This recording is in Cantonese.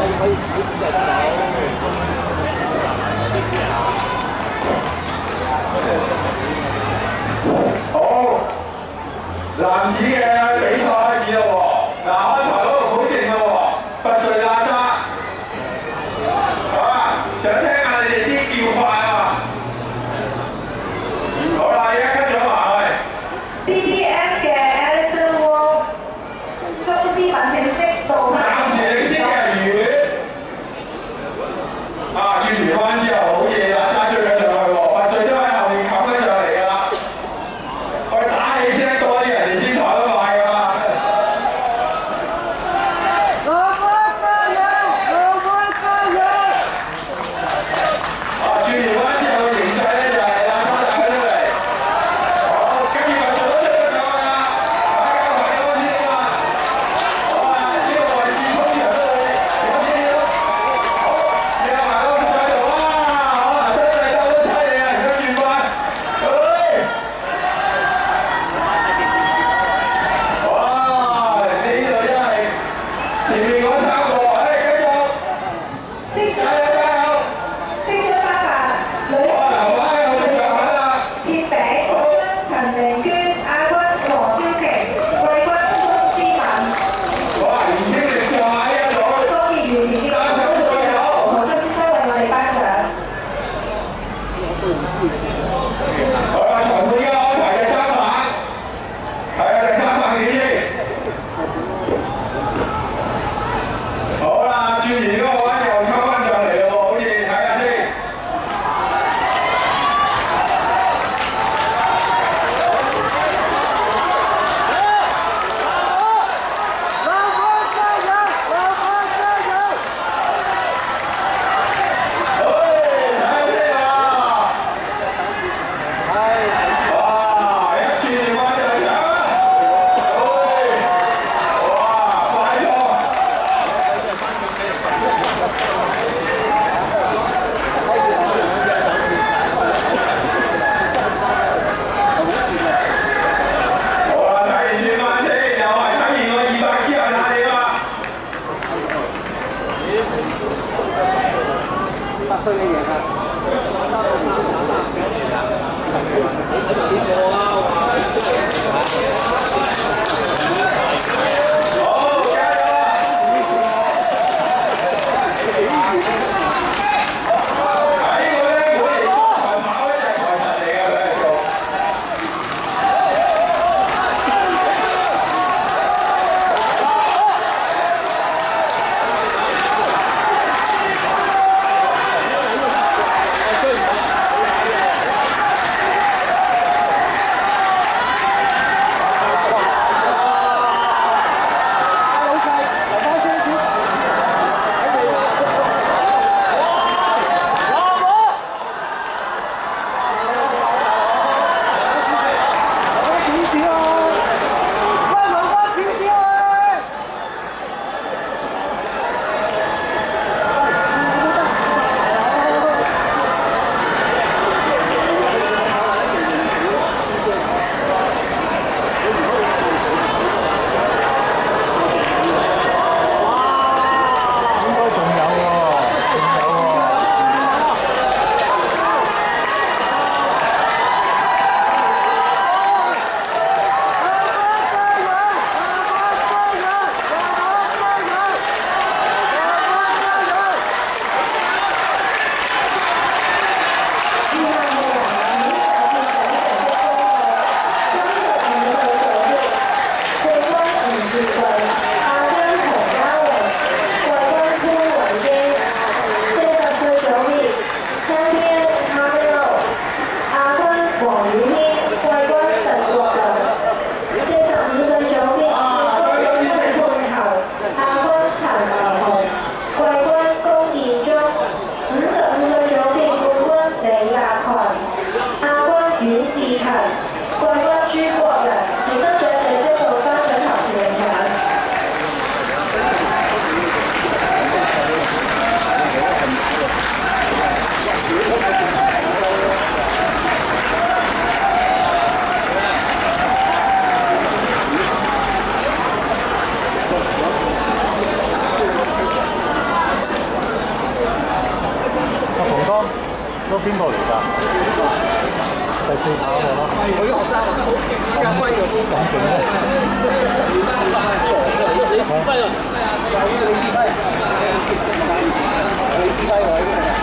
好，男子嘅比賽開始啦喎！嗱，開台嗰度好靜啦喎，拔萃喇沙，好啊！想聽下你哋啲叫法啊！好啦，而家跟咗埋去。 DBS 嘅 Alison Wong， 中師品成績度暫時領先嘅係魚，啊，轉完彎之後好嘢啦，沙追緊上去喎，拔萃都喺後面冚緊上嚟㗎啦，我哋打氣聲多啲，人哋先抬得快㗎嘛。啊，轉完彎之後嘅形勢咧就係喇沙打出嚟，好，跟住拔萃都追緊上去啦，大家快啲先啊！好啊，呢個位置通常都會有啲好，你有埋嗰個賽道啊！好啊，真係鬥得犀利啊！而家轉彎，哇！呢度真係前面嗰三個，繼續， 精加油加油！ 精準發發女哇！留翻有正上品啦！ 鐵餅冠軍陳明娟，亞軍羅蕭琪，季軍鍾思敏。 哇！年青力壯啊！呢一組， 多謝袁田結果何生先生為我哋頒獎。 好啦，裁判而家安排第三棒，係啊，第三棒點先？好啦，轉完嗰個彎又抽翻上嚟咯喎，好似睇下先。哇！一轉完彎就上啦，哇！快咗！好啦，睇完轉彎先，又係睇完個200之後睇點啊？好，加油啊！喺呢個咧，每年賽跑咧就係財神嚟嘅，佢係做。 邊個嚟㗎？第四跑我咯。我啲學生好勁啊，咁勁咩？你指揮啊？你指揮啊？你指揮我。